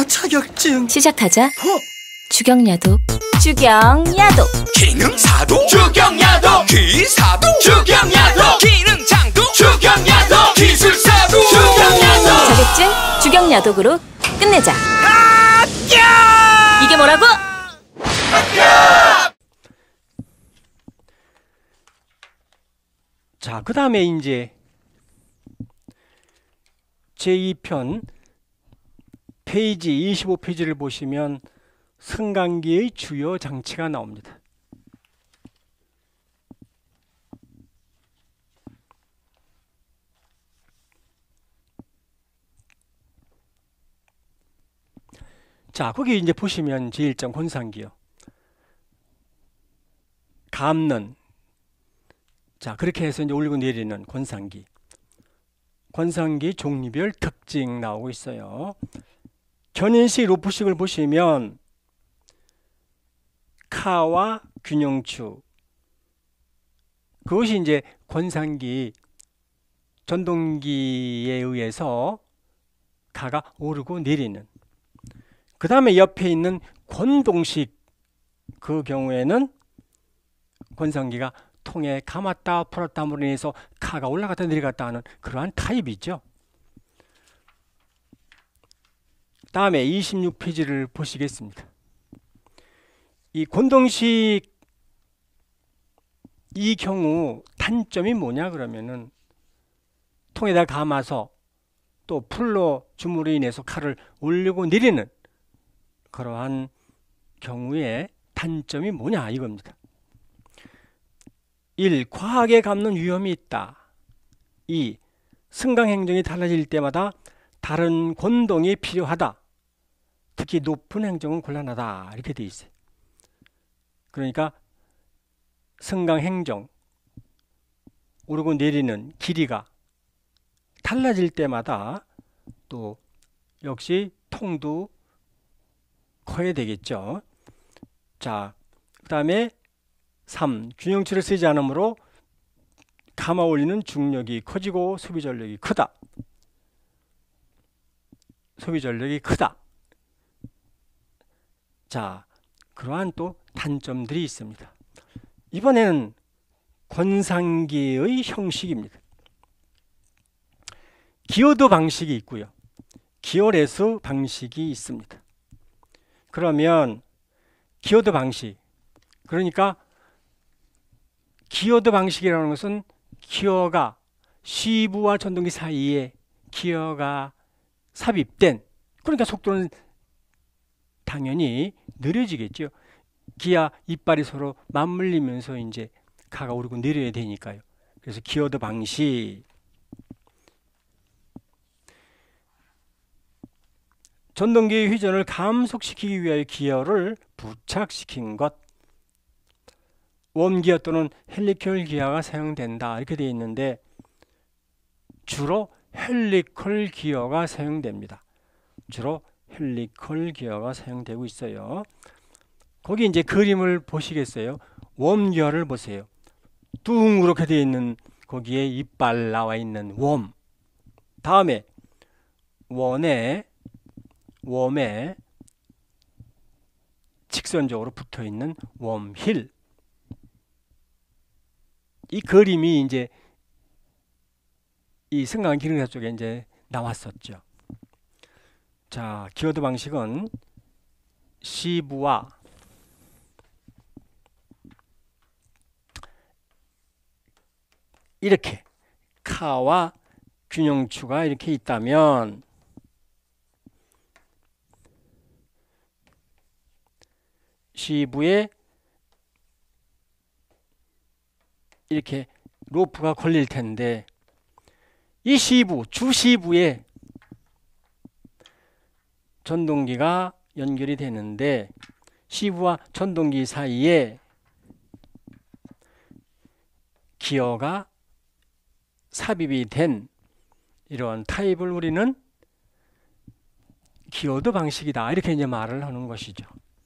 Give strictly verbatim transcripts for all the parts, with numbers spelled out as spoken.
자격증. 시작하자. 어? 주경야도. 주경야도. 기능사도 주경야도. 기사도 주경야도. 기능장도 주경야도. 기술사도 주경야도. 자격증 주경야독으로 끝내자. 아! 이게 뭐라고? 자, 그 다음에 이제 제이 편 페이지 이십오 페이지를 보시면 승강기의 주요 장치가 나옵니다. 자, 거기 이제 보시면 제일 장 권상기요. 감는. 자, 그렇게 해서 이제 올리고 내리는 권상기. 권상기 종류별 특징 나오고 있어요. 견인식 로프식을 보시면 카와 균형추, 그것이 이제 권상기 전동기에 의해서 카가 오르고 내리는. 그 다음에 옆에 있는 권동식, 그 경우에는 권상기가 통에 감았다 풀었다 함으로 인해서 카가 올라갔다 내려갔다 하는 그러한 타입이죠. 다음에 이십육 페이지를 보시겠습니다. 이 권동식 이 경우 단점이 뭐냐 그러면은 통에다 감아서 또 풀로 줌으로 인해서 칼을 올리고 내리는 그러한 경우에 단점이 뭐냐 이겁니다. 일. 과하게 감는 위험이 있다. 이. 승강 행정이 달라질 때마다 다른 권동이 필요하다. 특히 높은 행정은 곤란하다. 이렇게 돼 있어요. 그러니까 승강 행정, 오르고 내리는 길이가 달라질 때마다 또 역시 통도 커야 되겠죠. 자, 그 다음에 삼. 균형추를 쓰지 않으므로 감아 올리는 중력이 커지고 소비 전력이 크다. 소비 전력이 크다. 자, 그러한 또 단점들이 있습니다. 이번에는 권상기의 형식입니다. 기어드 방식이 있고요. 기어레스 방식이 있습니다. 그러면 기어드 방식, 그러니까 기어드 방식이라는 것은 기어가 시브와 전동기 사이에 기어가 삽입된, 그러니까 속도는 당연히 느려지겠죠. 기아 이빨이 서로 맞물리면서 이제 카가 오르고 내려야 되니까요. 그래서 기어드 방식. 전동기의 회전을 감속시키기 위하여 기어를 부착시킨 것. 웜기어 또는 헬리컬 기어가 사용된다. 이렇게 되어 있는데 주로 헬리컬 기어가 사용됩니다. 주로 헬리컬 기어가 사용되고 있어요. 거기 이제 그림을 보시겠어요? 웜기어를 보세요. 뚱 그렇게 되어 있는 거기에 이빨 나와 있는 웜. 다음에 원에 웜에 직선적으로 붙어 있는 웜힐. 이 그림이 이제 이 승강 기능사 쪽에 이제 나왔었죠. 자, 기어드 방식은 시브와 이렇게 카와 균형추가 이렇게 있다면 시브에 이렇게 로프가 걸릴 텐데 이 시브, 주시브에 전동기가 연결이 되는데 시브와 전동기 사이에 기어가 삽입이 된 이런 타입을 우리는 기어드 방식이다. 이렇게 이제 말을 하는 것이죠.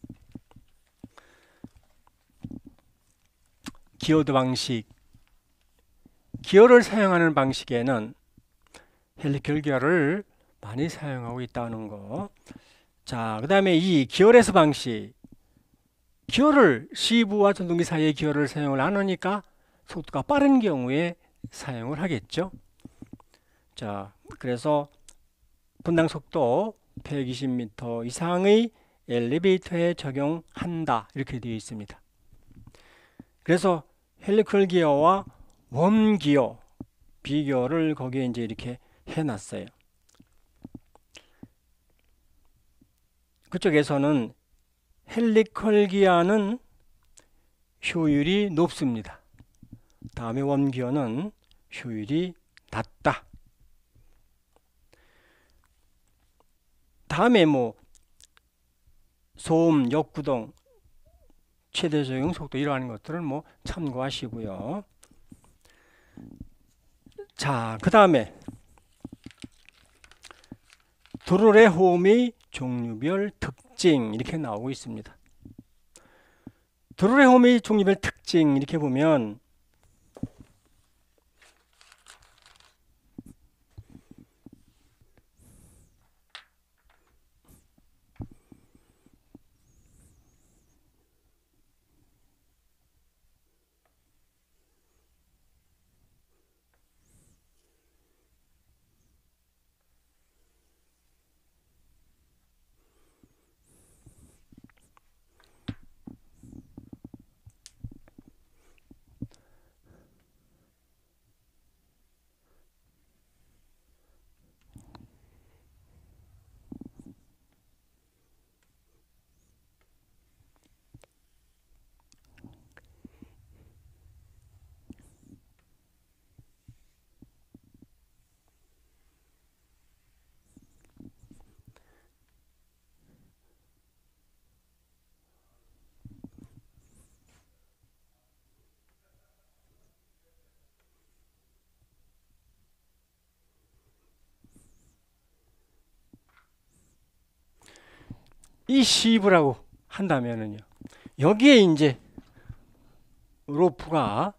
기어드 방식. 기어를 사용하는 방식에는 헬리컬 기어를 많이 사용하고 있다는 거. 자, 그 다음에 이 기어레스 방식. 기어를 시부와 전동기 사이의 기어를 사용을 안 하니까 속도가 빠른 경우에 사용을 하겠죠. 자, 그래서 분당 속도 백이십 미터 이상의 엘리베이터에 적용한다 이렇게 되어 있습니다. 그래서 헬리컬 기어와 웜 기어 비교를 거기에 이제 이렇게 해놨어요. 그쪽에서는 헬리컬 기어는 효율이 높습니다. 다음에 웜 기어는 효율이 낮다. 다음에 뭐 소음, 역구동, 최대 적용 속도 이러한 것들은 뭐 참고하시고요. 자, 그 다음에 도로의 호음의 종류별 특징 이렇게 나오고 있습니다. 도로의 호음의 종류별 특징 이렇게 보면 이 시브라고 한다면은요. 여기에 이제 로프가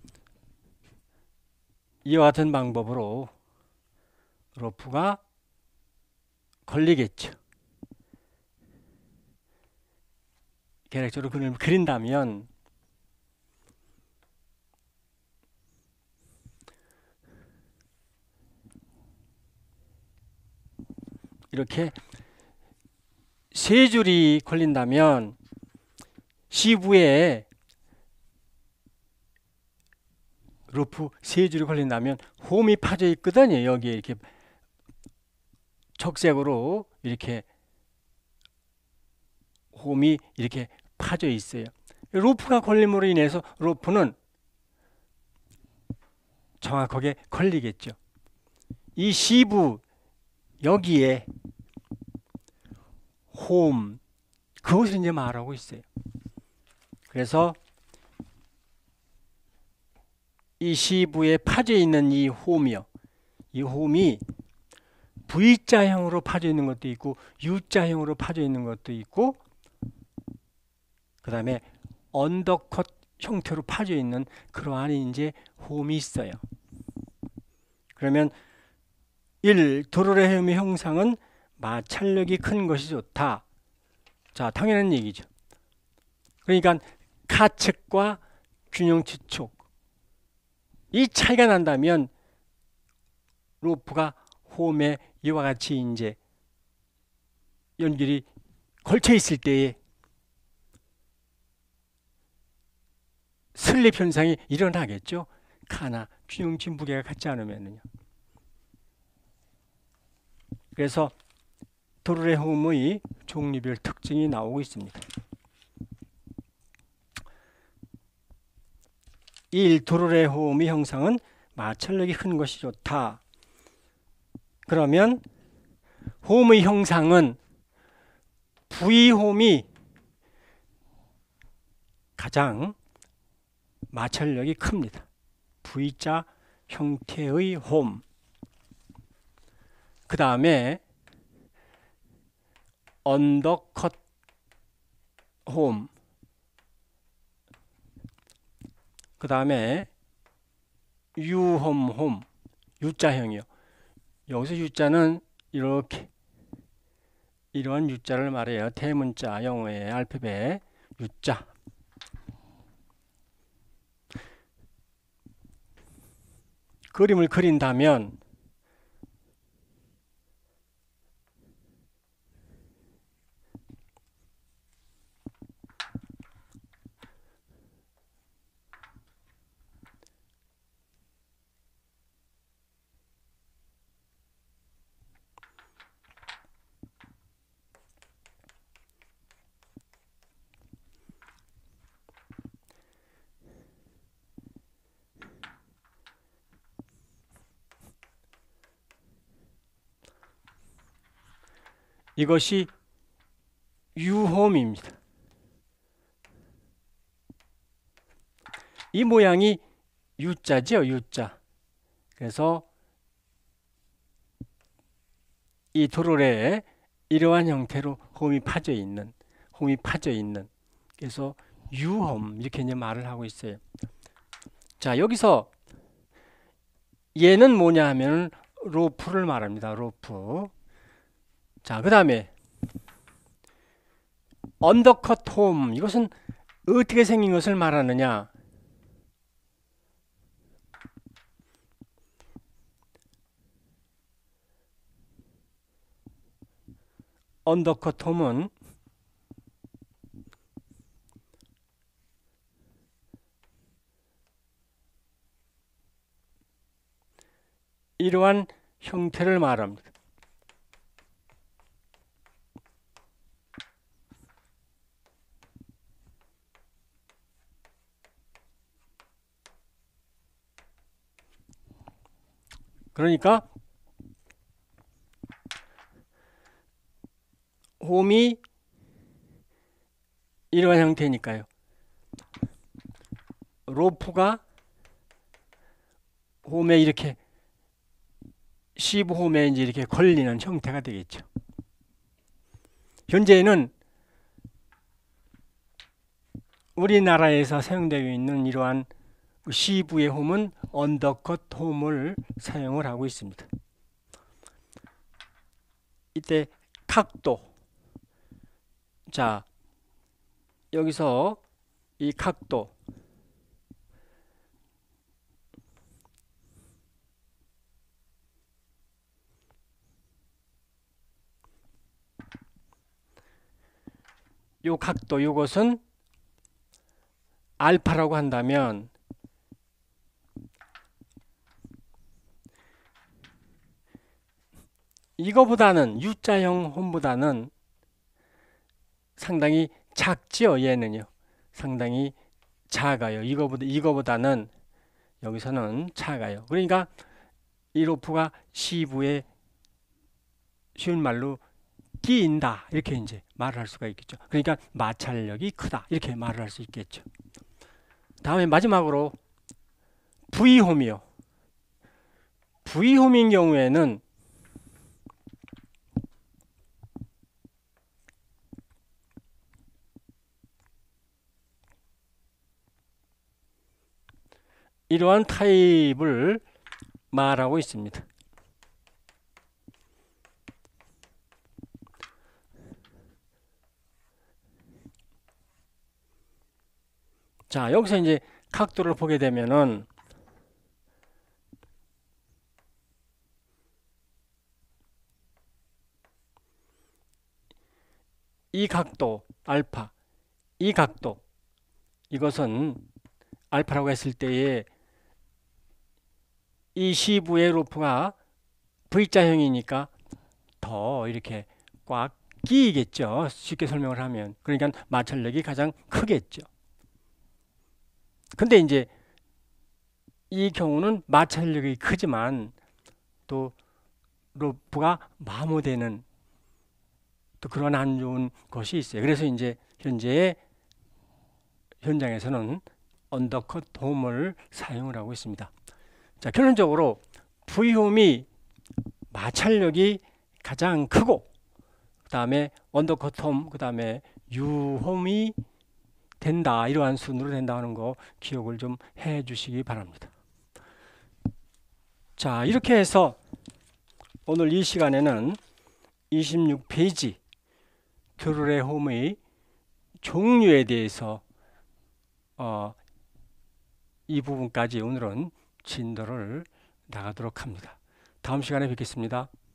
이와 같은 방법으로 로프가 걸리겠죠. 계획적으로 그림을 그린다면 이렇게 세 줄이 걸린다면 시부에 로프 세 줄이 걸린다면 홈이 파져 있거든요. 여기에 이렇게 적색으로 이렇게 홈이 이렇게 파져 있어요. 로프가 걸림으로 인해서 로프는 정확하게 걸리겠죠. 이 시부 여기에 홈 그것을 이제 말하고 있어요. 그래서 이 시부에 파져 있는 이 홈이요. 이 홈이 V자형으로 파져 있는 것도 있고 U자형으로 파져 있는 것도 있고 그 다음에 언더컷 형태로 파져 있는 그러한 이제 홈이 있어요. 그러면 일. 도로의 홈의 형상은 마찰력이 큰 것이 좋다. 자, 당연한 얘기죠. 그러니까 가측과 균형 지촉 이 차이가 난다면 로프가 홈에 이와 같이 이제 연결이 걸쳐 있을 때에 슬립 현상이 일어나겠죠. 가나 균형치 무게가 같지 않으면요. 그래서 도로의 홈의 종류별 특징이 나오고 있습니다. 일. 도로의 홈의 형상은 마찰력이 큰 것이 좋다. 그러면 홈의 형상은 V홈이 가장 마찰력이 큽니다. V자 형태의 홈. 그 다음에 언더컷 홈. 그 다음에 유홈 홈. U자형이요. 여기서 U자는 이렇게 이러한 U자를 말해요. 대문자 영어의 알파벳 U자. 그림을 그린다면 이것이 유홈입니다. 이 모양이 U자죠, U자. 그래서 이 도로래에 이러한 형태로 홈이 파져 있는, 홈이 파져 있는. 그래서 유홈 이렇게 이제 말을 하고 있어요. 자, 여기서 얘는 뭐냐 하면 로프를 말합니다. 로프. 자, 그 다음에 언더컷 홈, 이것은 어떻게 생긴 것을 말하느냐? 언더컷 홈은 이러한 형태를 말합니다. 그러니까 홈이 이러한 형태니까요. 로프가 홈에 이렇게 시브 홈에 이제 이렇게 걸리는 형태가 되겠죠. 현재는 우리나라에서 사용되고 있는 이러한 시브의 홈은 언더컷 홈을 사용을 하고 있습니다. 이때 각도. 자, 여기서 이 각도. 요 각도, 요것은 알파라고 한다면 이거보다는 U자형 홈보다는 상당히 작지요. 얘는요. 상당히 작아요. 이거보다, 이거보다는 여기서는 작아요. 그러니까 이 로프가 시부에 쉬운 말로 끼인다. 이렇게 이제 말을 할 수가 있겠죠. 그러니까 마찰력이 크다. 이렇게 말을 할 수 있겠죠. 다음에 마지막으로 V홈이요. V홈인 경우에는 이러한 타입을 말하고 있습니다. 자, 여기서 이제 각도를 보게 되면은 이 각도 알파, 이 각도, 이것은 알파라고 했을 때에 이 시부의 로프가 V자형이니까 더 이렇게 꽉 끼이겠죠. 쉽게 설명을 하면. 그러니까 마찰력이 가장 크겠죠. 근데 이제 이 경우는 마찰력이 크지만 또 로프가 마모되는 또 그런 안 좋은 것이 있어요. 그래서 이제 현재 현장에서는 언더컷 홈을 사용을 하고 있습니다. 자, 결론적으로 V홈이 마찰력이 가장 크고 그 다음에 언더컷 홈, 그 다음에 U홈이 된다. 이러한 순으로 된다 하는 거 기억을 좀 해 주시기 바랍니다. 자, 이렇게 해서 오늘 이 시간에는 이십육 페이지 드루레 홈의 종류에 대해서 어, 이 부분까지 오늘은 진도를 나가도록 합니다. 다음 시간에 뵙겠습니다.